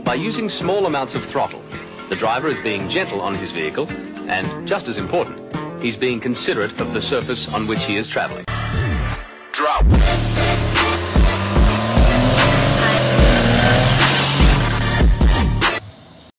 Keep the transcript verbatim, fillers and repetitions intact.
By using small amounts of throttle, the driver is being gentle on his vehicle, and just as important, he's being considerate of the surface on which he is traveling. Drop.